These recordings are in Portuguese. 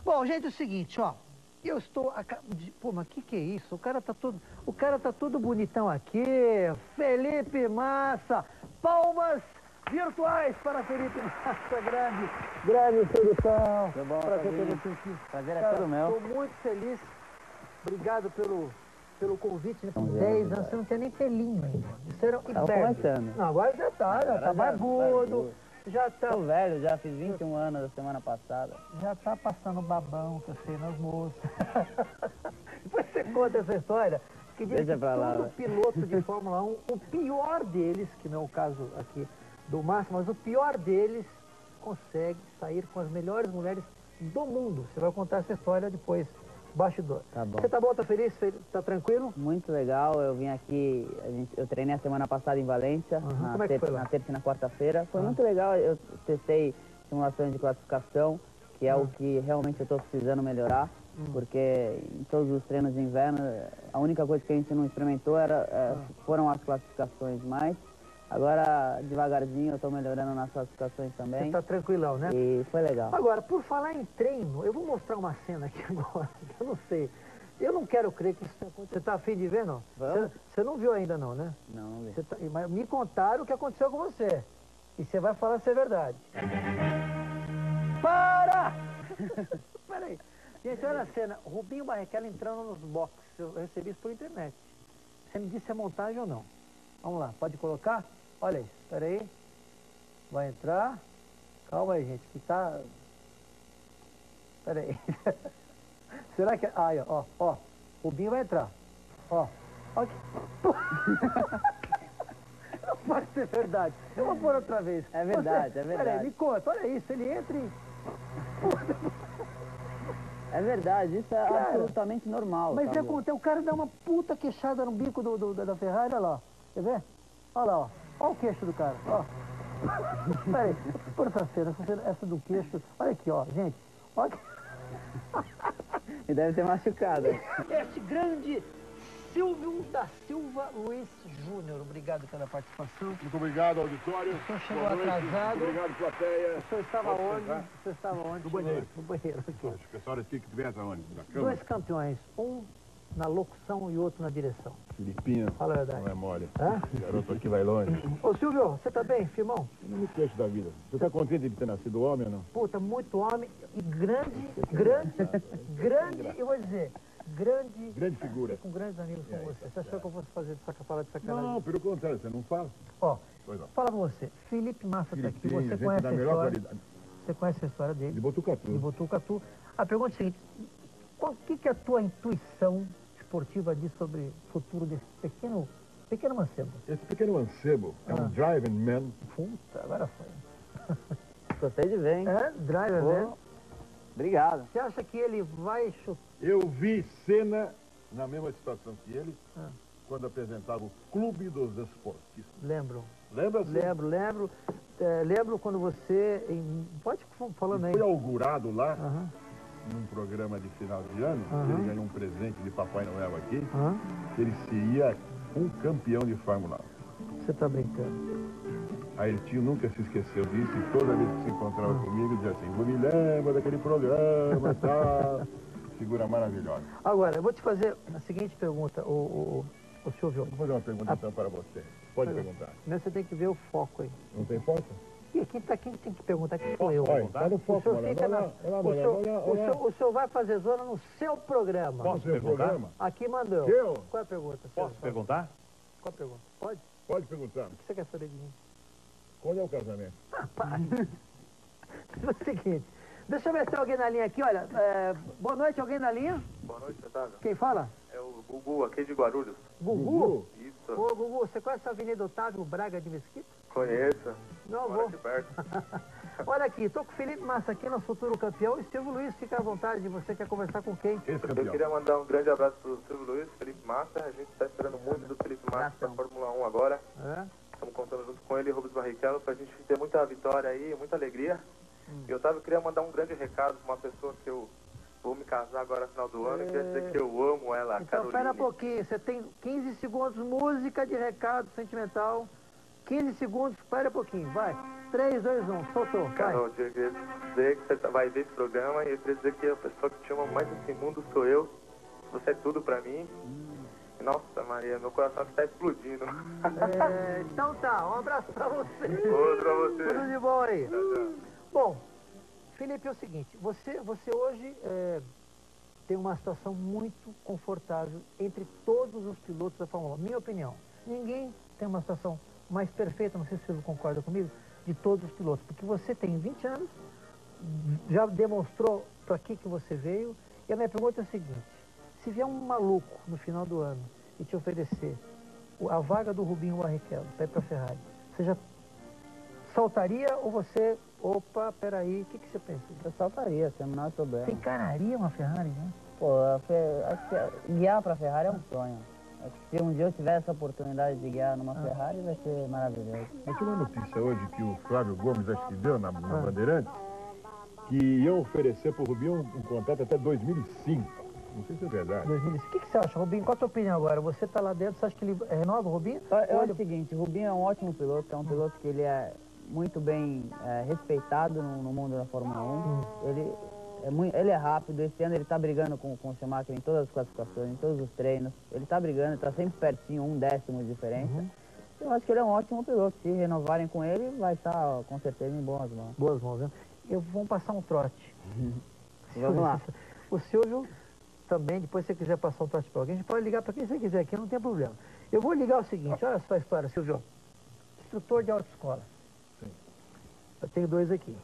Bom, gente, é o seguinte, ó. Eu estou... Pô, mas que é isso? O cara tá todo bonitão aqui. Felipe Massa. Palmas virtuais para Felipe Massa. Grande produção. Tudo bom, Prazer Fabinho? ter você aqui. Prazer é todo meu. Estou muito feliz. Obrigado pelo convite. Com 11 10 anos, anos, você não tem nem pelinho ainda. Isso era Tava começando. Não, agora já tá barbudo. Já tá... Tô velho, já fiz 21 anos a semana passada. Já tá passando babão, que eu sei, nas moças. Depois você conta essa história, que diz que todo piloto de Fórmula 1, o pior deles, que não é o caso aqui do Márcio, mas o pior deles consegue sair com as melhores mulheres do mundo. Você vai contar essa história depois, bastidor. Tá bom. Você tá bom, tá feliz, tá tranquilo? Muito legal, eu vim aqui, eu treinei a semana passada em Valência, Como é que foi lá? na terça e na quarta-feira. Foi muito legal, eu testei simulações de classificação, que é o que realmente eu estou precisando melhorar, porque em todos os treinos de inverno, a única coisa que a gente não experimentou foram as classificações, mas agora, devagarzinho, eu estou melhorando nas classificações também. Você tá tranquilão, né? E foi legal. Agora, por falar em treino, eu vou mostrar uma cena aqui agora, que eu não sei. Eu não quero crer que isso tenha acontecido. Você tá afim de ver, não? Você não viu ainda, não, né? Não vi. Mas me contaram o que aconteceu com você. E você vai falar se é verdade. Para! Peraí. Gente, olha a cena. Rubinho Barrichello entrando nos boxes. Eu recebi isso por internet. Você me disse se é montagem ou não. Vamos lá, pode colocar? Olha isso, peraí. Vai entrar. Calma aí, gente, que tá... Peraí. Será que... Aí, ó. Rubinho vai entrar. Ó. Aqui. Não pode ser verdade. Eu vou pôr outra vez. É verdade, é verdade. Peraí, me conta, olha isso. Ele entra e... É verdade, isso é absolutamente normal. Mas o cara dá uma puta queixada no bico da Ferrari, olha lá. Quer ver? Olha lá, ó. Olha o queixo do cara, ó. Peraí, por essa cena, essa do queixo. Olha aqui, ó, gente. Olha aqui. E deve ter machucado. Este grande Silvio da Silva Luiz Júnior. Obrigado pela participação. Muito obrigado, auditório. O senhor chegou atrasado. Obrigado, plateia. O senhor estava onde? O senhor estava onde? No banheiro. No banheiro, aqui. Acho que a senhora tinha que tivesse aonde? Na cama? Dois campeões, um na locução e outro na direção. Filipinho. Fala a verdade. Não é mole. Hã? O garoto aqui vai longe. Ô Silvio, você tá bem, firmão? Eu não me queixo da vida. Você está contente de ter nascido homem ou não? Puta, muito homem e grande, eu vou dizer, Grande figura. com grandes amigos como você. Você achou que eu fosse fazer falar de sacanagem? Não, pelo contrário, você não fala. Ó, Pois não. fala pra você, Felipe Massa tá aqui, Filipinho, você gente conhece da a melhor história, qualidade. você conhece a história dele, De Botucatu. de Botucatu. A pergunta é a seguinte, o que é a tua intuição esportiva diz sobre o futuro desse pequeno mancebo? Esse pequeno mancebo é um driving man. Puta, agora foi. Gostei de ver, hein? É, driver, Pô, né? Obrigado. Você acha que ele vai chutar? Eu vi Senna na mesma situação que ele, quando apresentava o Clube dos Esportistas. Lembro. Lembra? Lembro. Lembro quando você... Pode ir falando aí. Foi inaugurado lá, num programa de final de ano, ele ganhou um presente de Papai Noel aqui, ele seria um campeão de Fórmula 1. Você tá brincando. Aí ele tio nunca se esqueceu disso e toda vez que se encontrava comigo dizia assim, me lembra daquele programa e tal. Figura maravilhosa. Agora, eu vou te fazer a seguinte pergunta, o Silvio. Vou fazer uma pergunta então para você. Pode perguntar. Mas você tem que ver o foco aí. Não tem foto? E quem tem que perguntar quem sou eu? Olha, tá no foco, O senhor fica o senhor vai fazer zona no seu programa. Posso perguntar? Aqui mandou. Eu? Qual é a pergunta? Posso perguntar? Qual é a pergunta? Pode? Pode perguntar. O que você quer saber de mim? Quando é o casamento? É o seguinte, deixa eu ver se tem alguém na linha aqui, olha. Boa noite, alguém na linha? Boa noite, Otávio. Quem fala? É o Gugu, aqui de Guarulhos. Gugu? Isso. Ô, Gugu, você conhece a Avenida Otávio Braga de Mesquita? Conheço. Não Moro vou. aqui perto. Olha aqui, tô com o Felipe Massa aqui, nosso futuro campeão. E Silvio Luiz, fica à vontade de você quer conversar com quem? Esse Eu campeão. queria mandar um grande abraço pro Silvio Luiz, Felipe Massa. A gente está esperando muito do Felipe Massa para a Fórmula 1 agora. Estamos contando junto com ele e Rubens Barrichello para a gente ter muita vitória aí, muita alegria. E Otávio, eu queria mandar um grande recado para uma pessoa que eu vou me casar agora no final do ano. Eu queria dizer que eu amo ela, a Então, Caroline. espera um pouquinho, você tem 15 segundos, música de recado sentimental. 15 segundos, espera um pouquinho, vai. 3, 2, 1, soltou, vai. Carol, eu queria dizer que você vai ver esse programa e eu queria dizer que a pessoa que te ama mais nesse mundo sou eu. Você é tudo pra mim. Nossa, Maria, meu coração está explodindo. Então tá, um abraço pra você. Outro pra você. Tudo de bom aí. Tchau, tchau. Bom, Felipe, é o seguinte, você hoje tem uma situação muito confortável entre todos os pilotos da Fórmula 1. Minha opinião, ninguém tem uma situação mais perfeita, não sei se você concorda comigo, de todos os pilotos, porque você tem 20 anos, já demonstrou para que você veio, e a minha pergunta é a seguinte, se vier um maluco no final do ano e te oferecer a vaga do Rubinho Barrichello para ir para a Ferrari, você já saltaria ou você, opa, peraí, o que você pensa? Eu saltaria, sem o menor problema. Você encararia uma Ferrari, né? Pô, acho que guiar pra Ferrari é um sonho. Acho que se um dia eu tiver essa oportunidade de guiar numa Ferrari, vai ser maravilhoso. Eu tive uma notícia hoje que o Flávio Gomes acho que deu na Bandeirantes, que iam oferecer pro Rubinho um contrato até 2005. Não sei se é verdade. 2005. O que você acha, Rubinho? Qual a tua opinião agora? Você tá lá dentro, você acha que ele renova o Rubinho? Eu acho o seguinte, o Rubinho é um ótimo piloto, é um piloto que ele é muito bem respeitado no mundo da Fórmula 1. Ele é rápido, esse ano ele está brigando com o Schumacher em todas as classificações, em todos os treinos. Ele está brigando, está sempre pertinho, 1/10 de diferença. Eu acho que ele é um ótimo piloto. Se renovarem com ele, vai estar com certeza em boas mãos. Boas mãos, né? Vamos passar um trote. Vamos lá. O Silvio também, depois se você quiser passar um trote para alguém, a gente pode ligar para quem você quiser aqui, não tem problema. Eu vou ligar o seguinte, olha só a história, Silvio. Instrutor de autoescola. Sim. Eu tenho 2 aqui.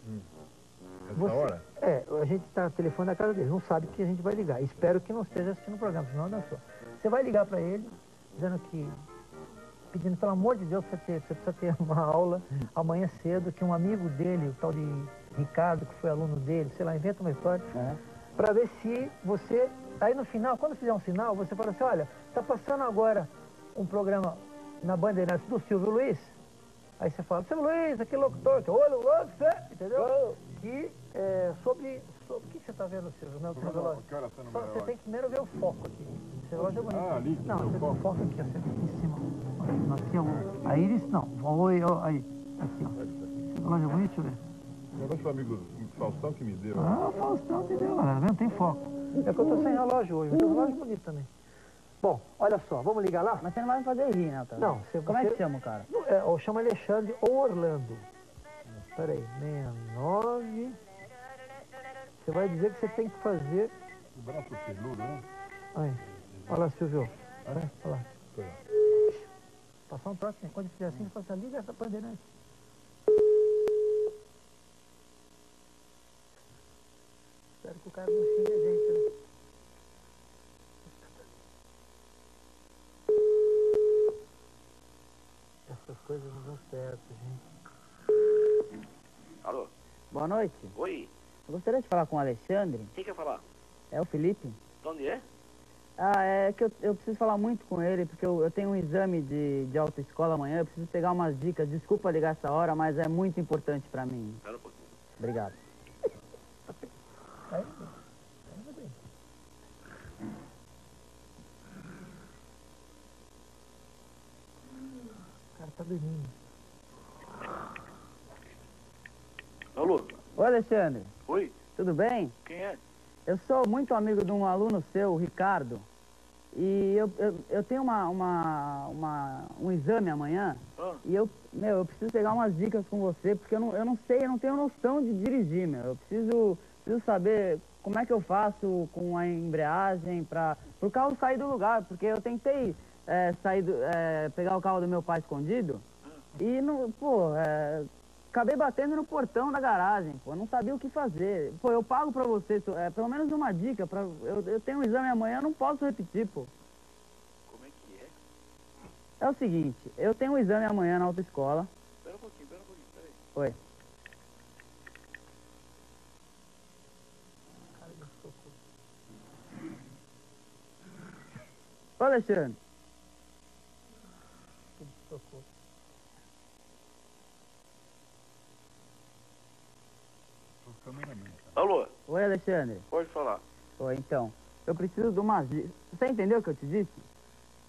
Essa hora? A gente está no telefone da casa dele, não sabe que a gente vai ligar. Espero que não esteja assistindo o programa, senão não sou. Você vai ligar para ele, dizendo que, pedindo pelo amor de Deus, você precisa ter uma aula amanhã cedo, que um amigo dele, o tal de Ricardo, que foi aluno dele, sei lá, inventa uma história, para ver se você, aí no final, quando fizer um sinal, você fala assim, olha, está passando agora um programa na Bandeirantes do Silvio Luiz. Aí você fala, Silvio Luiz, aquele locutor, que olho você, entendeu? Que sobre o que você está vendo, Silvio? Você tem que primeiro ver o foco aqui. Esse relógio é bonito. Ah, ali, não, o foco. Foco aqui, ó, aqui em cima. Aqui, ó, a íris, não. Oi, aí. Aqui, ó. Esse relógio é bonito, deixa eu ver. O relógio do amigo Faustão que me deu. Ah, o Faustão te deu, galera, vendo? Tem foco. É que eu tô sem relógio hoje, mas tem um relógio bonito também. Bom, olha só, vamos ligar lá? Mas você não vai me fazer rir, né, cara? Não. Como é que chama o cara? Ou chama Alexandre ou Orlando. Espera aí, 69... Você vai dizer que você tem que fazer... O braço peludo, né? Aí, olha lá, Silvio. Olha lá. Passar um troço, quando fizer assim, você passa, liga essa Bandeirante. Espero que o cara não xingue a gente, né? Essas coisas não dão certo, gente. Alô? Boa noite. Oi, Eu gostaria de falar com o Alexandre. quem quer falar? É o Felipe. De onde é? É que eu preciso falar muito com ele, porque eu tenho um exame de autoescola amanhã, eu preciso pegar umas dicas. Desculpa ligar essa hora, mas é muito importante pra mim. Espera um pouquinho. Obrigado. O cara tá dormindo. Alô? Oi, Alexandre. Oi? Tudo bem? Quem é? Eu sou muito amigo de um aluno seu, o Ricardo, e eu tenho um exame amanhã, e eu preciso pegar umas dicas com você, porque eu não sei, eu não tenho noção de dirigir, meu. Eu preciso saber como é que eu faço com a embreagem para o carro sair do lugar, porque eu tentei pegar o carro do meu pai escondido, e acabei batendo no portão da garagem, pô, não sabia o que fazer. Pô, eu pago pra você, pelo menos uma dica, eu tenho um exame amanhã, eu não posso repetir, pô. Como é que é? É o seguinte, eu tenho um exame amanhã na autoescola. Espera um pouquinho, peraí. Oi. Ô, Alexandre. Alô? Oi, Alexandre. Pode falar. Oi, então, eu preciso de umas dicas. Você entendeu o que eu te disse?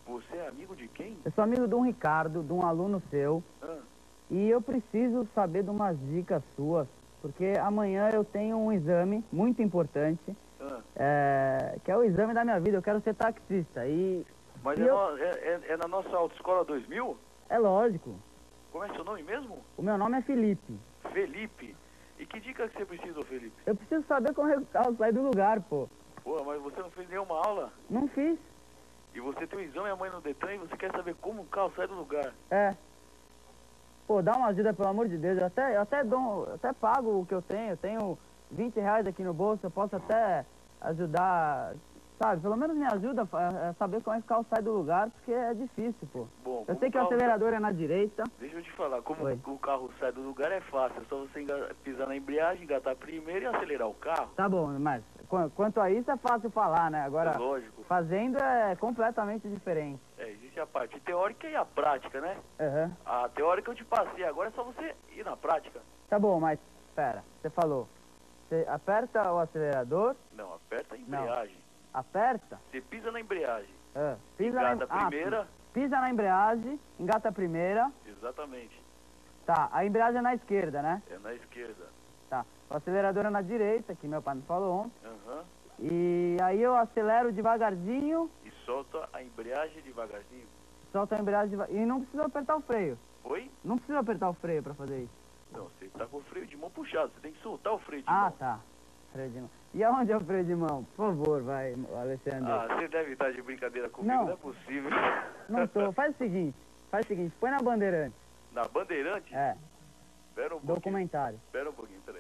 Você é amigo de quem? Eu sou amigo de um Ricardo, de um aluno seu. E eu preciso saber de umas dicas suas, porque amanhã eu tenho um exame muito importante, que é o exame da minha vida. Eu quero ser taxista. Mas é na nossa autoescola 2000? É lógico. Como é seu nome mesmo? O meu nome é Felipe. Felipe? E que dica que você precisa, Felipe? Eu preciso saber como é que o carro sai do lugar, pô. Pô, mas você não fez nenhuma aula? Não fiz. E você tem um exame amanhã no Detran e você quer saber como o carro sai do lugar? É. Pô, dá uma ajuda, pelo amor de Deus. Eu até pago o que eu tenho. Eu tenho 20 reais aqui no bolso. Eu posso até ajudar, sabe? Pelo menos me ajuda a saber como é que o carro sai do lugar, porque é difícil, pô. Bom, eu sei que o acelerador é na direita. Deixa eu te falar, como o carro sai do lugar é fácil. É só você pisar na embreagem, engatar primeiro e acelerar o carro. Tá bom, mas quanto a isso é fácil falar, né? Agora, é lógico. Fazendo é completamente diferente. Existe a parte teórica e a prática, né? A teórica eu te passei, agora é só você ir na prática. Tá bom, mas espera, você falou. Você aperta o acelerador? Não, aperta a embreagem. Não. Aperta? Você pisa na embreagem. Engata a primeira. Pisa na embreagem, engata a primeira. Exatamente. Tá, a embreagem é na esquerda, né? É na esquerda. Tá, o acelerador é na direita, que meu pai me falou ontem. E aí eu acelero devagarzinho. E solta a embreagem devagarzinho. Solta a embreagem devagarzinho. E não precisa apertar o freio. Oi? Não precisa apertar o freio pra fazer isso. Não, você tá com o freio de mão puxado, você tem que soltar o freio de mão. Tá. Freio de mão. E aonde é o freio de mão? Por favor, vai, Alexandre. Você deve estar de brincadeira comigo, não é possível. Não tô. Faz o seguinte, põe na Bandeirante. Na Bandeirante? Espera um pouquinho. Documentário. Espera um pouquinho, peraí.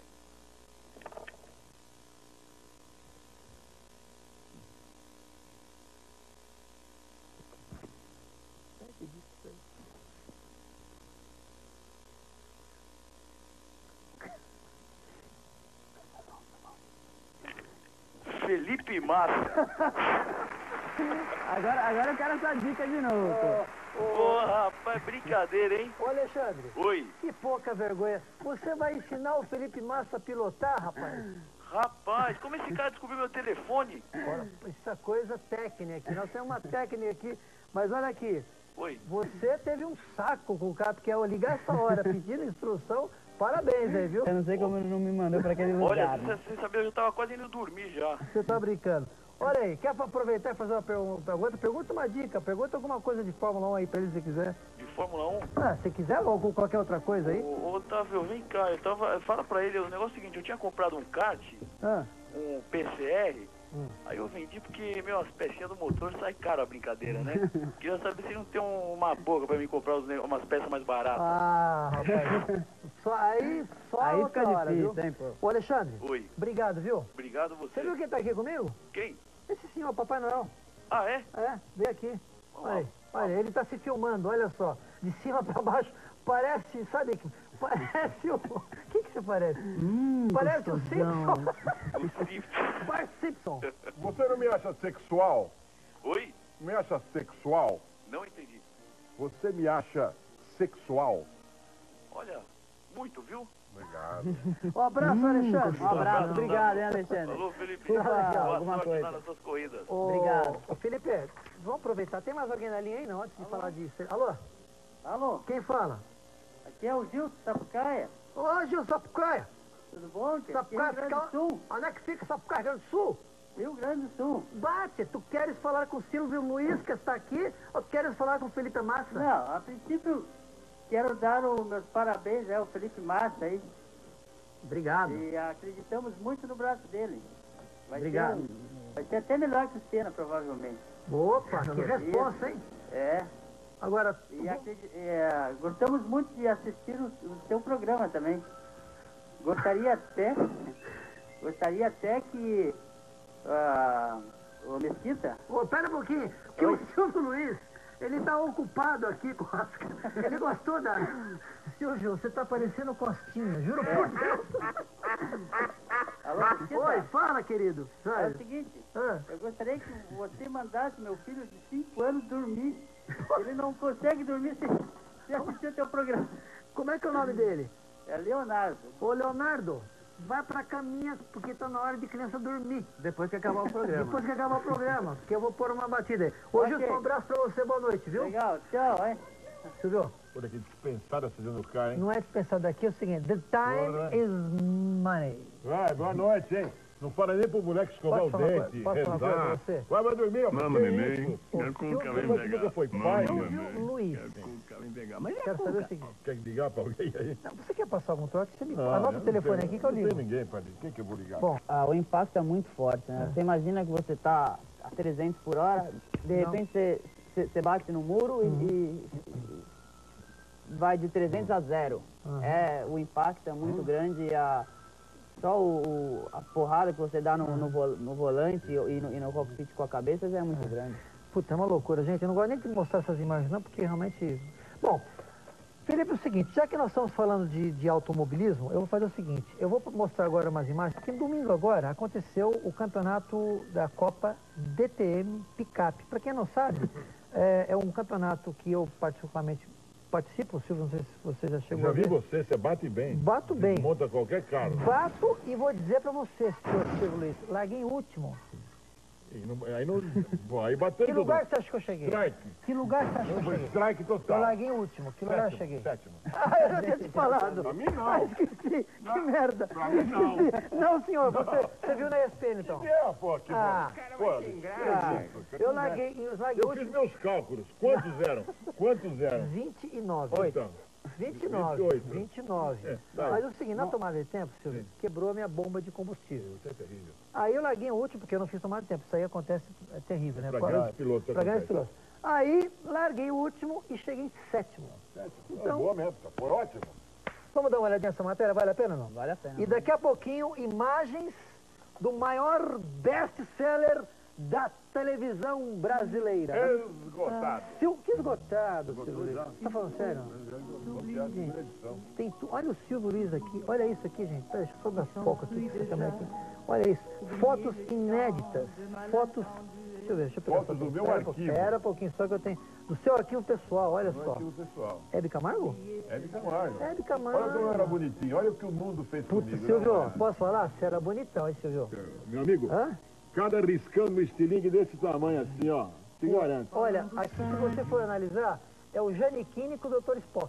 Felipe Massa. Agora eu quero essa dica de novo, pô. Rapaz, brincadeira, hein? Ô, Alexandre. Oi. Que pouca vergonha. Você vai ensinar o Felipe Massa a pilotar, rapaz? Rapaz, como esse cara descobriu meu telefone? Ora, essa coisa técnica aqui. Nós temos uma técnica aqui. Mas olha aqui. Oi. Você teve um saco com o cara, porque ao ligar essa hora pedindo instrução, parabéns aí, viu? Eu não sei como ele não me mandou pra aquele lugar. Olha, você sabia, eu já tava quase indo dormir já. Você tá brincando. Olha aí, quer aproveitar e fazer uma pergunta? Pergunta uma dica, pergunta alguma coisa de Fórmula 1 aí pra ele, se quiser. De Fórmula 1? Se quiser, ou qualquer outra coisa aí. Ô, Otávio, vem cá, fala pra ele, o negócio é o seguinte, eu tinha comprado um kart, um PCR, aí eu vendi porque, as pecinhas do motor sai caro a brincadeira, né? Queria saber se não tem uma boca pra mim comprar umas peças mais baratas. Rapaz, aí fica hora, difícil, viu? hein, pô? Ô, Alexandre. Oi. Obrigado, viu? Obrigado você. Você viu quem tá aqui comigo? Quem? Esse senhor, Papai Noel. É? Vem aqui. Olha, ele tá se filmando, olha só. De cima pra baixo, parece, sabe? Parece o... O que você parece? Parece o Simpson. O Simpson. Bart Simpson. Você não me acha sexual? Oi? Me acha sexual? Não entendi. Você me acha sexual? Olha, muito, viu? Obrigado. Um abraço, Alexandre. Um abraço, obrigado, hein, Alexandre. Alô, Felipe. Desculpa, alguma coisa. nas suas corridas. Obrigado. Felipe, vamos aproveitar. Tem mais alguém na linha aí, não? Antes de falar disso. Alô? Alô? Quem fala? Aqui é o Gil Sapucaia. Ô, Gil Sapucaia. Tudo bom? Sapucaia, Rio Grande do Sul. Onde é que fica Sapucaia, Rio Grande do Sul? Rio Grande do Sul. Bate, tu queres falar com o Silvio Luiz, que está aqui, ou queres falar com o Felipe Massa? Não, a princípio, quero dar os meus parabéns ao Felipe Massa aí. Obrigado. E acreditamos muito no braço dele. Obrigado. Vai ser até melhor que o Senna, provavelmente. Opa, que resposta, hein? Agora... gostamos muito de assistir o seu programa também. Gostaria até que o Mesquita... Pera um pouquinho, que o Silvio Luiz, ele tá ocupado aqui com as... Ele gostou da... Silvio, você tá parecendo Costinha, juro por Deus. Alô, Mesquita? Oi, fala, querido. É o seguinte, eu gostaria que você mandasse meu filho de 5 anos dormir. Ele não consegue dormir sem assistir o teu programa. Como é que é o nome dele? É Leonardo. Ô, Leonardo, vai pra caminha, porque tá na hora de criança dormir. Depois que acabar o programa. Depois que acabar o programa, porque eu vou pôr uma batida aí. Hoje eu sou um abraço pra você, boa noite, viu? Legal, tchau, hein? Silvio, Olha que dispensada fazendo o cara, hein? não é dispensado daqui, é o seguinte, the time is money. Vai, boa noite, hein? Não fala nem pro moleque escovar o dente, posso falar uma coisa pra você? Vai dormir, ó. Mama, neném. Quero Você pegar. foi pai, Silvio Luiz, Mas quero saber o seguinte. Quer ligar pra alguém aí? Não, você quer passar algum trote? Você me Não, anota eu o telefone não aqui que eu Não ligo. tem ninguém, padre. Quem que eu vou ligar? Bom, O impacto é muito forte, né? Você imagina que você tá a 300 por hora, de repente você bate no muro e vai de 300 a 0. O impacto é muito grande e só a porrada que você dá no volante e no cockpit com a cabeça já é muito grande. puta, é uma loucura, gente. Eu não gosto nem de mostrar essas imagens não, porque realmente... Bom, Felipe, é o seguinte, já que nós estamos falando de automobilismo, eu vou fazer o seguinte, eu vou mostrar agora umas imagens, porque domingo agora aconteceu o campeonato da Copa DTM Picape. Para quem não sabe, é um campeonato que eu particularmente participo, Silvio, não sei se você já chegou a ver. Já vi você bate bem. Bato bem. Monta qualquer carro. Bato e vou dizer para você, Silvio Luiz, larguei em último. Aí bateu Que tudo. lugar você acha que eu cheguei? Strike. Que lugar você acha que eu cheguei? Strike total. Eu larguei em último. Que lugar eu cheguei? Sétimo. Ah, eu já tinha te falado. Pra mim não. Ah, esqueci. Que merda. Pra mim não. Não, senhor. Você viu na ESPN, então? Pô, que Ah. bom. Pô, Eu larguei eu fiz meus cálculos. Quantos eram? 29. Então, 29. 28. 29. Tá. Mas é o seguinte, na tomada de tempo, Silvio, quebrou a minha bomba de combustível. Isso é terrível. Aí eu larguei em último, porque eu não fiz tomada de tempo. Isso aí acontece, é terrível, né? Pra grandes pilotos Pra grandes acontece. pilotos. Aí larguei o último e cheguei em sétimo. Então, boa mesmo, tá por ótimo. Vamos dar uma olhadinha nessa matéria? Vale a pena ou não? Vale a pena. E daqui a pouquinho, imagens do maior best-seller da televisão brasileira. Esgotado. Que esgotado, Silvio Luiz. Você tá falando sério? Olha o Silvio Luiz aqui. Olha isso aqui, gente. Pera, deixa eu só dar foco aqui, essa câmera aqui. Olha isso. Fotos inéditas. Fotos... Deixa eu ver, deixa eu pegar. Fotos do meu arquivo. Espera um pouquinho, só que eu tenho... Do seu arquivo pessoal, olha só. Arquivo pessoal. Hebe Camargo? Hebe Camargo. Hebe Camargo. Olha como eu era bonitinho. Olha o que o mundo fez Putz, comigo. Silvio, posso falar? Você era bonitão, hein, Silvio? Meu amigo, Hã? cada riscão no estilingue desse tamanho assim, ó. Te garanto. Olha, aqui se você for analisar, é o Giannichini com o Dr. Spock.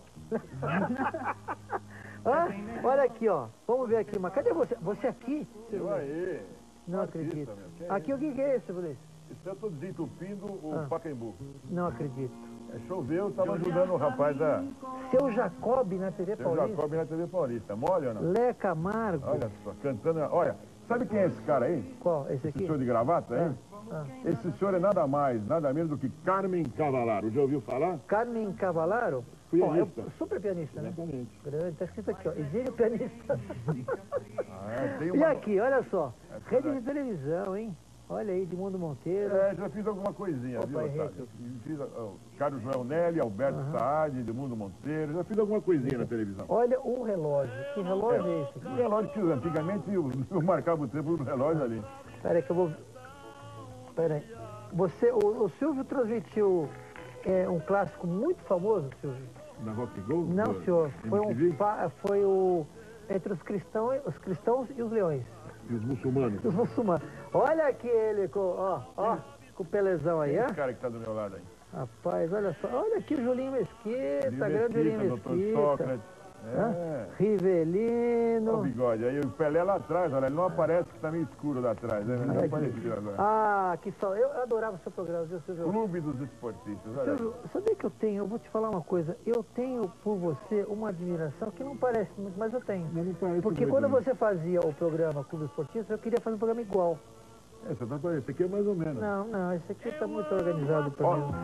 Hã? Olha aqui, ó. Vamos ver aqui, mas cadê você? Você aqui? Eu aí. Não artista, acredito. meu. Que é Aqui o que é esse, Silvio Luiz? Isso eu tô desentupindo o Pacaembu. Não acredito. Choveu, eu tava ajudando o rapaz da... Seu Jacob na TV Seu Paulista. Jacob na TV Paulista. Mole ou não? Lé Camargo. Olha só, cantando... Olha, sabe quem é esse cara aí? Qual? Esse Esse aqui? senhor de gravata aí? Esse senhor é nada mais, nada menos do que Carmen Cavalaro. Já ouviu falar? Carmen Cavalaro? Pianista. É super pianista, né? Exatamente. Grande. Tá escrito aqui, ó. Exílio pianista. Tem E uma... aqui, olha só. Rede de televisão, hein? Olha aí, Edmundo Monteiro. Já fiz alguma coisinha, Opa, viu, Otávio? Henrique. Eu fiz Carlos Joel Nelly, Alberto Saad, Edmundo Monteiro. Já fiz alguma coisinha na televisão. Olha o relógio. Que relógio é esse aqui? Um relógio que antigamente eu marcava o tempo do relógio ali. Pera aí que eu vou... Pera aí. O Silvio transmitiu um clássico muito famoso, Silvio. Na Rock Go? Não, senhor. MTV? Foi o... Entre os cristãos e os leões. E os muçulmanos. Os muçulmanos. Olha aqui ele com o Pelezão aí, Esse ó. cara que tá do meu lado aí. Rapaz, olha só. Olha aqui o Julinho Mesquita, grande Julinho Dr. Mesquita. Sócrates. Hã? Rivelino. Olha o bigode. Aí o Pelé lá atrás, olha, ele não aparece que tá meio escuro lá atrás, né? Ele não apareceu agora. Ah, que só. Eu adorava o seu programa, viu, Silvio? Clube dos Esportistas, olha. Silvio, sabia que eu vou te falar uma coisa, eu tenho por você uma admiração que não parece muito, mas eu tenho. Não parece Porque muito, quando né? você fazia o programa Clube Esportista, eu queria fazer um programa igual. Esse aqui é mais ou menos. Não, esse aqui tá muito organizado pra mim.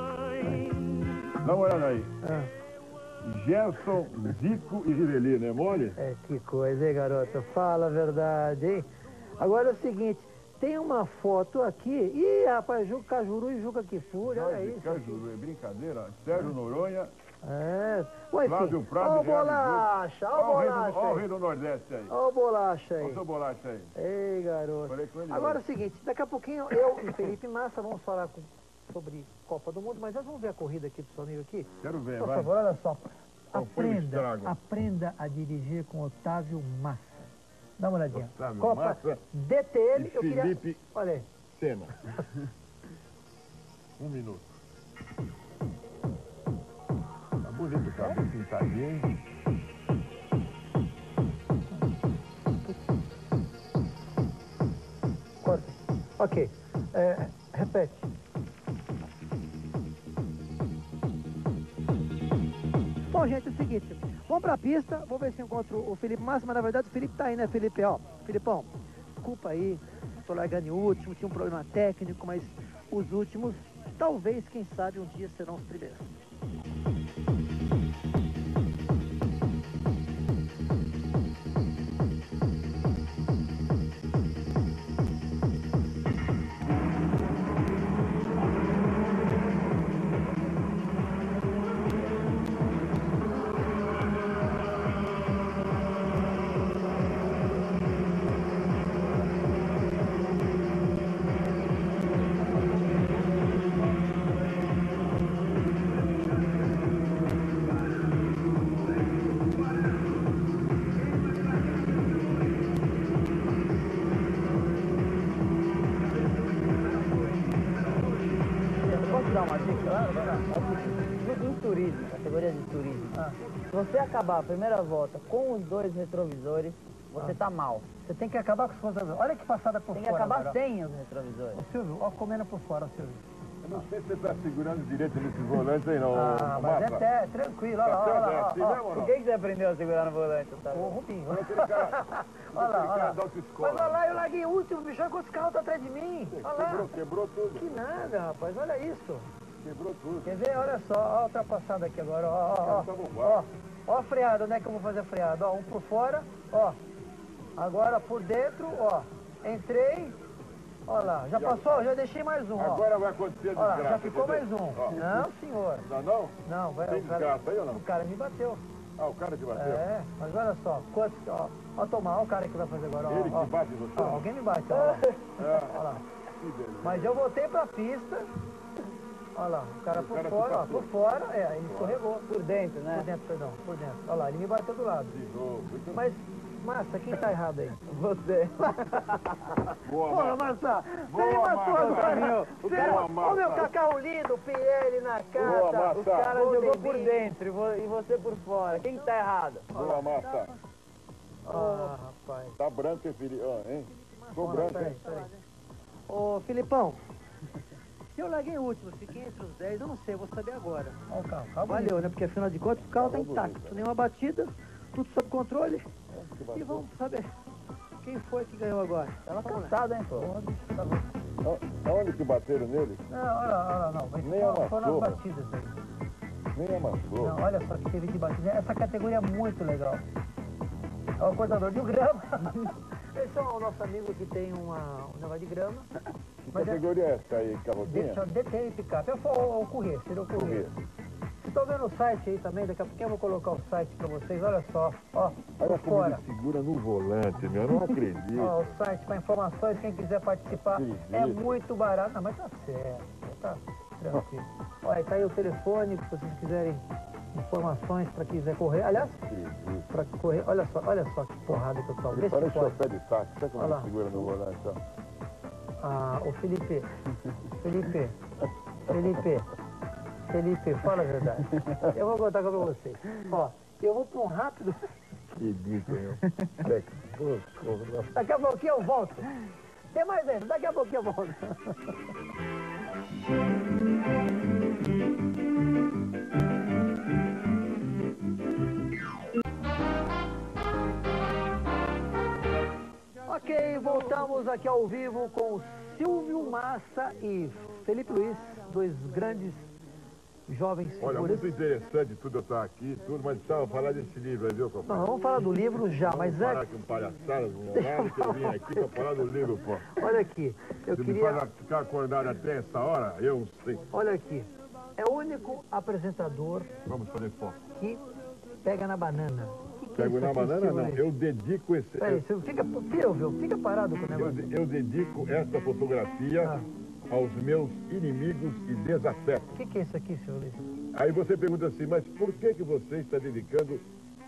Dá uma olhada aí. Ah, Gerson, Zico e Rivelino, é mole? que coisa, hein, garota? Fala a verdade, hein? Agora é o seguinte, tem uma foto aqui. Ih, rapaz, Cajuru e Juca Kfouri, olha isso. Cajuru, é brincadeira. Sérgio Noronha. Ué, Flávio Prado. Ó o Bolacha, ó o Bolacha. Ó o rei do Nordeste aí. Ó o Bolacha Olha o aí. seu bolacha aí. Ei, garoto. Falei com ele Agora é hoje. o seguinte, daqui a pouquinho eu e Felipe Massa vamos falar sobre Copa do Mundo, mas nós vamos ver a corrida aqui do Soninho aqui. Quero ver, Por vai. favor, olha só. Qual foi o estrago? Aprenda a dirigir com Otávio Massa. Dá uma olhadinha. Otávio Copa, Massa DT ele, e eu queria... Felipe Olha aí. Sena. 1 minuto. Tá bonito o cabelo pintadinho. Corta. Ok. Repete. Bom, gente, é o seguinte. Vamos pra pista. Vamos ver se eu encontro o Felipe Massa. Mas, na verdade, o Felipe tá aí, né, Felipe? Ó, Filipão, desculpa aí. Tô largando em último. Tinha um problema técnico, mas os últimos, talvez, quem sabe, um dia serão os primeiros. Em turismo, categoria de turismo, se você acabar a primeira volta com os 2 retrovisores, você tá mal. Você tem que acabar com os retrovisores. Olha que passada por Tem fora. que acabar agora. sem os retrovisores. Ô, Silvio, ó, comendo por fora, Silvio. Eu não sei se você tá segurando direito nesse volante aí, não. Mas Massa. é até tranquilo, olha lá, olha lá. Assim mesmo ou Por não? que você aprendeu a segurar no volante, tá? Ô, Rubinho. Aquele cara, Olha lá, olha lá. da autoescola. Mas olha lá, eu larguei último, bicho, olha quantos carros estão atrás de mim. Olha lá. Quebrou tudo. Que nada, rapaz, olha isso. Quebrou tudo. Quer ver? Olha só, ó a ultrapassada aqui agora, ó. Tá bom, Ó a freada, onde é que eu vou fazer a freada? Ó, um por fora, ó. Agora por dentro, ó. Entrei, ó lá. Já passou? Já deixei mais um, ó. Agora vai acontecer a Ó lá, desgraça. já ficou entendeu? mais um. Ó. Não, senhor. Não? Não, vai. Tem O cara, desgraça aí ou não? o cara me bateu. Ah, o cara te bateu? É, mas olha só, quantos, ó tomar, ó o cara que vai fazer agora, ó. Ele ó. que bate em você? Ó, alguém me bate, ó lá. É. Ó lá. Que beleza. Mas eu voltei pra pista, ó lá, o cara por cara fora, ó, te bateu. por fora, ele escorregou. Por dentro, Por né? dentro, perdão, por dentro. Ó lá, ele me bateu do lado. De novo. Então, Mas, Massa, quem tá errado aí? Você. boa, Porra, Massa. Massa, Boa, você matou Massa. agora. Boa, Massa. Ô, meu cacau lindo, PL na Boa, casa. Massa. Os O cara caras jogou por dentro e você por fora. Quem que tá errado? Boa, Massa. Ah, rapaz. Tá branco, hein, filho? Ó, hein? Ficou Ó, branco, peraí, hein? peraí. Ô, Filipão, eu larguei o último, fiquei entre os 10, eu não sei, eu vou saber agora. Ó o carro, valeu, né? Porque afinal de contas o carro tá intacto, nenhuma batida, tudo sob controle. E vamos saber quem foi que ganhou agora. Tava cansado, hein, pô? Aonde que bateram nele? Não, olha, não, mas Nem foram amassou, nas batidas aí. Nem amassou. Não, olha só que teve de batida. Essa categoria é muito legal. É o cortador de grama. Esse é o nosso amigo que tem um negócio de grama. Que Mas categoria é essa aí, carrocinha? DT e picape. Eu vou correr, seria o correr. Vocês estão vendo o site aí também? Daqui a pouquinho eu vou colocar o site pra vocês. Olha só, ó, Olha por como fora. ele segura no volante, meu. Eu não acredito. Ó, o site para informações, quem quiser participar, é muito barato. Não, mas tá certo, tá tranquilo. Olha, tá aí o telefone, se vocês quiserem informações para quem quiser correr. Aliás, para correr, olha só que porrada que eu tomo. Ele Vê se parece pode. chofé de táxi. Sabe como Olha ele lá. segura no volante, ó? Ah, ô Felipe, fala a verdade. Eu vou contar pra vocês. Ó, eu vou pra um rápido. Ridículo, meu. Daqui a pouquinho eu volto. Tem mais aí, daqui a pouquinho eu volto. Ok, voltamos aqui ao vivo com Silvio Massa e Felipe Luiz, dois grandes jovens Olha, figuras. muito interessante tudo eu estar aqui, tudo, mas precisava falar desse livro aí, viu, compadre? Não, vamos falar do livro já, mas Vamos parar antes, com palhaçadas no horário que eu vim aqui para falar do livro, pô. olha aqui, eu Se me queria... faz ficar acordado até essa hora, eu sei. Olha aqui, é o único apresentador Vamos fazer foco. que pega na banana. Que é Pego isso na aqui, banana, Silvio não. Luiz? Eu dedico esse... Peraí, Silvio, fica parado com o negócio. Eu dedico esta fotografia aos meus inimigos e desafetos. O que é isso aqui, Silvio Luiz? Aí você pergunta assim, mas por que você está dedicando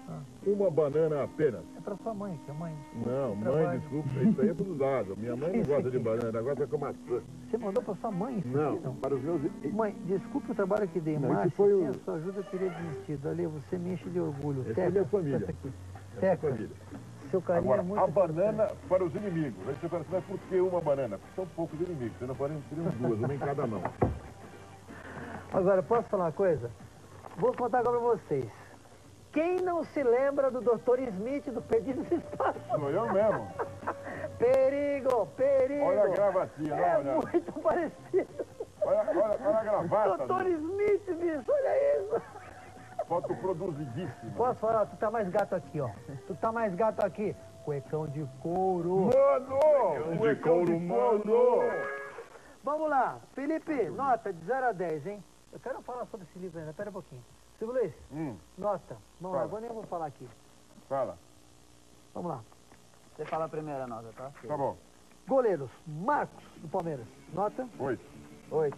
Uma banana apenas. É pra sua mãe, que é mãe. Não, mãe, desculpa, isso aí é pro lado. Minha mãe não gosta de banana, gosta com maçã. Você mandou pra sua mãe isso Não, aqui, não? para os meus... Mãe, desculpe o trabalho que dei, Não, mas isso foi sem o- a sua ajuda eu teria desistido. Ali, você me enche de orgulho. Essa é minha família. essa aqui. Essa é a Teca, família. seu carinho Agora, é muito... a banana para os inimigos. Aí você fala assim, mas por que uma banana? Porque são poucos inimigos, você não pode ter duas, uma em cada mão. Agora, posso falar uma coisa? Vou contar agora pra vocês. Quem não se lembra do Dr. Smith do Perdidos no Espaço? Sou eu mesmo. Perigo, perigo! Olha a gravatinha, É olha. muito parecido. Olha a gravata. Dr. Smith, bicho, olha isso. Foto produzidíssima. Posso falar? Tu tá mais gato aqui, ó. Tu tá mais gato aqui. Cuecão de couro. Mano! De couro, mano! Vamos lá. Felipe, nota de 0 a 10, hein? Eu quero falar sobre esse livro ainda. Pera um pouquinho. Silvio Luiz, nota. Vamos lá, Fala. nem vou falar aqui. Fala. Vamos lá. Você fala a primeira nota, tá? Tá bom. Goleiros. Marcos, do Palmeiras. Nota? 8. 8.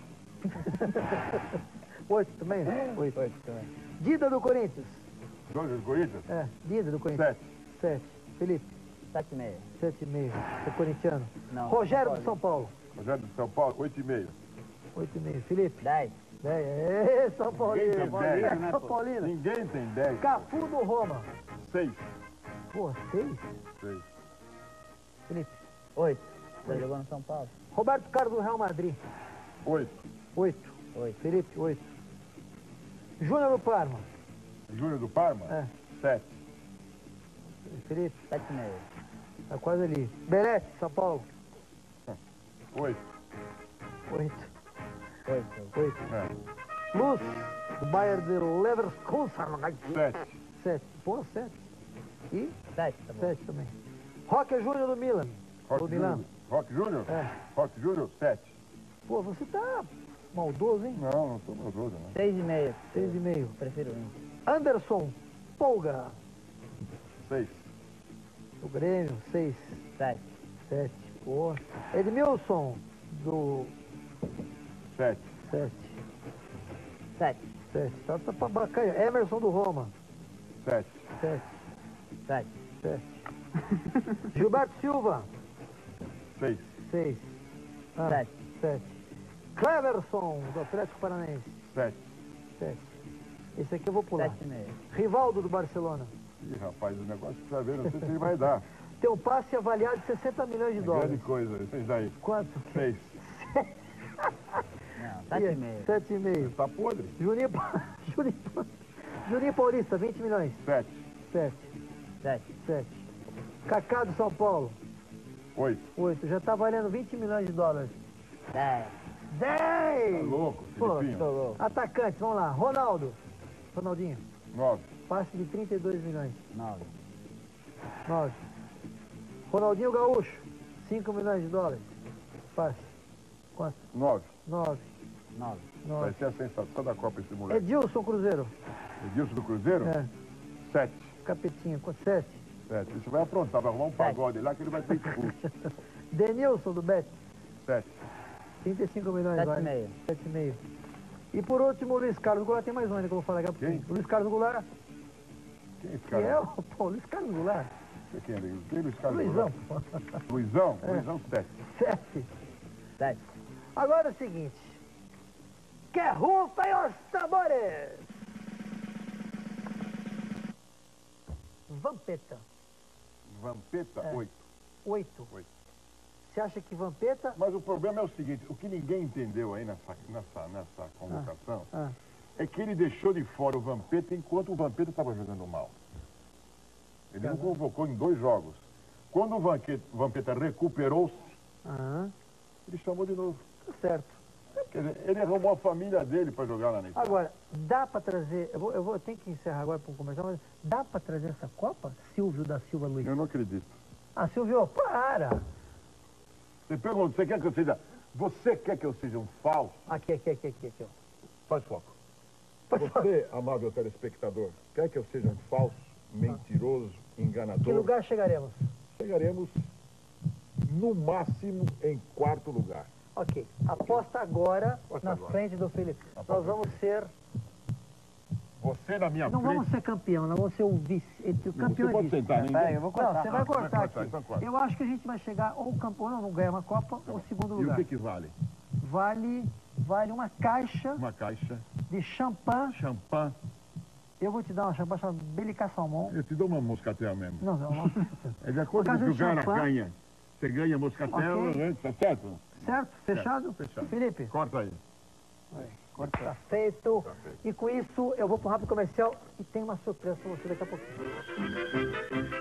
8 também? 8. 8 também. Dida do Corinthians. 2 do Corinthians? É, Dida do Corinthians. 7. 7. Felipe, 7,5. 7,5. É corintiano. Não, Rogério São do São Paulo. Rogério de São Paulo, 8,5. 8,5. Felipe, 10. 10. Ê, São Paulino. Ninguém tem 10, né, São pô? Paulino. Ninguém tem 10. Cafu do Roma. 6. Pô, 6? 6. Felipe. 8. Você jogou no São Paulo? Roberto Carlos do Real Madrid. 8. 8. 8. Felipe, 8. Júnior do Parma. Júnior do Parma? É. 7. Felipe, 7,5. tá quase ali. Berete, São Paulo. 8. 8. 8. 8. É. Luz, do Bayern de Leverkusen. 7. 7. Pô, 7. E 7, tá bom. 7 também. Roque Júnior do Milan. Roque Do Milan. Júnior. Roque Júnior? É. Roque Júnior, 7. Pô, você tá maldoso, hein? Não sou maldoso, não. 6,5. 6,5. Prefiro 1. Anderson Polga, 6. do Grêmio, 6. 7. 7. Pô. Edmilson, do 7. 7. 7. 7. Tá pra bacanha. Emerson do Roma, 7. 7. 7. 7. Gilberto Silva, 6. 6. 7. 7. Cleverson, do Atlético Paranaense, 7. 7. Esse aqui eu vou pular. 7,5. Rivaldo do Barcelona. Ih, rapaz, o negócio precisa ver, não sei se ele vai dar. Tem um passe avaliado de 60 milhões de É dólares. grande coisa, vocês daí. Quanto? 6. Não, 7,5. 7,5. Tá podre? Juninho, Juninho Paulista, 20 milhões. 7. 7. 7. 7. Kaká do São Paulo, 8. 8. Já tá valendo 20 milhões de dólares. 10. 10! Tá louco, Pô, Filipinho? Tô louco. Atacantes, vamos lá. Ronaldo. Ronaldinho. 9. Passe de 32 milhões. 9. 9. Ronaldinho Gaúcho. 5 milhões de dólares. Passe. Quanto? 9. 9. 9. Vai 9. ser a sensação da Copa esse moleque. Edilson Cruzeiro. Edilson do Cruzeiro? É. 7. Capetinha. Quanto? 7. 7. Isso vai aprontar, vai arrumar um pagode lá que ele vai ter expulso. Denilson do Betis. 7. 35 milhões. 7,5. 7,5. E por último, o Luiz Carlos Goulart. Tem mais um ainda que eu vou falar daqui a pouquinho. Quem? O Luiz Carlos Goulart, Quem é esse que é cara? o... Pô, Luiz Carlos Goulart. Quem é ele? Quem é Luiz Carlos? Luizão. Luizão? É. Luizão 7. 7. 7. Agora é o seguinte. Que rufem os tambores! Vampeta. Vampeta, É. 8. 8. 8. Você acha que Vampeta... Mas o problema é o seguinte, o que ninguém entendeu aí nessa convocação é que ele deixou de fora o Vampeta enquanto o Vampeta estava jogando mal. Ele não convocou em 2 jogos. Quando o Vampeta recuperou-se, ele chamou de novo. Tá certo. Quer dizer, ele arrumou a família dele para jogar lá na Itália. Agora, dá pra trazer... Eu tenho que encerrar agora para um comercial, mas dá pra trazer essa Copa? Silvio da Silva Luiz. Eu não acredito. Ah, Silvio, para! Você pergunta, você quer que eu seja... Você quer que eu seja um falso? Aqui, ó. Faz foco. Você, amável telespectador, quer que eu seja um falso, mentiroso, enganador? Que lugar chegaremos? Chegaremos, no máximo, em 4º lugar. Ok. Aposta agora Aposta na agora. frente do Felipe. Aposta Nós vamos ser Você na minha Não frente... vamos ser campeão, não vamos ser o vice. O campeão você pode vice. sentar, ninguém... Peraí, eu vou cortar. Não, você vai cortar cortar, aqui. então corta. Eu acho que a gente vai chegar ou campeão, não ganha uma Copa, ou segundo E lugar. o que vale? Vale uma caixa Uma caixa. de champanhe. Champanhe. Eu vou te dar uma champanhe chamada Belica Salmão. Eu te dou uma moscatel mesmo. Não. É de acordo com o que o cara ganha. Você ganha moscatel, Ok. né? Tá certo? Certo? Fechado? Fechado. Felipe? Corta aí. Tá feito. Tá feito. E com isso, eu vou para um rápido comercial e tem uma surpresa para você daqui a pouquinho.